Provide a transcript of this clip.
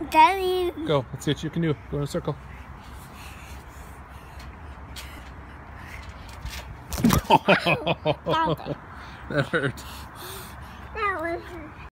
Daddy. Go. Let's see what you can do. Go in a circle. That That hurt. was